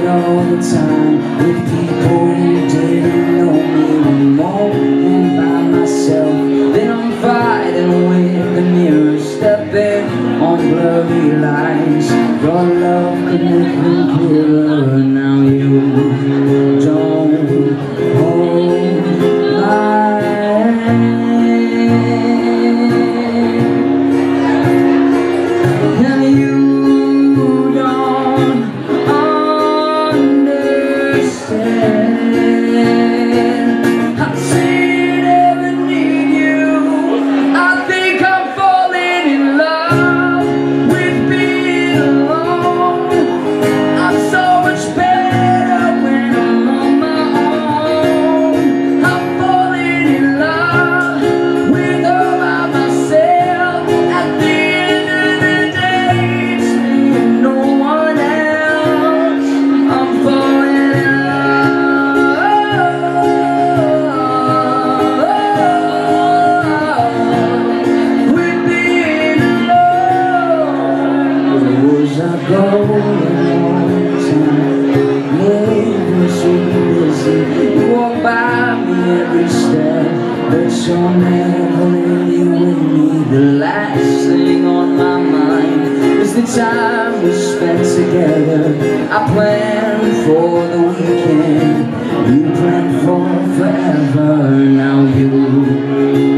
all the time with people who didn't know me. One moment by myself, then I'm fighting with the mirror, stepping on blurry lines. Your love could make them clearer. Now you don't hold my hand. Now you don't understand. I've seen every need you. I think I'm falling in love with being alone. I'm so much better when I'm on my own. I'm falling in love with all by myself. At the end of the day, it's me and no one else. I'm falling in love with being alone. Where was I going all the time? Living so busy, you walk by me every step, but you're never really with me. The last thing on my mind is the time we spent together. I planned for the weekend, you planned for forever. Now you